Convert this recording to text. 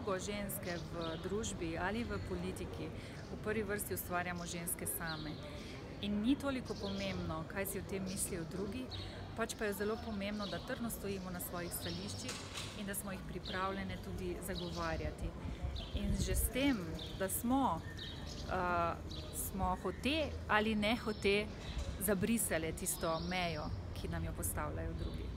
vlogo ženske v družbi ali v politiki v prvi vrsti ustvarjamo ženske same. In ni toliko pomembno, kaj si o tem mislijo drugi, pač pa je zelo pomembno, da trdno stojimo na svojih stališčih in da smo jih pripravljene tudi zagovarjati. In že s tem, da smo hote ali ne hote zabrisale tisto mejo, ki nam jo postavljajo drugi.